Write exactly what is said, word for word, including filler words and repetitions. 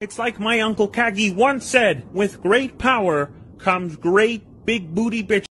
It's like my Uncle Kaggy once said, with great power comes great big booty bitch.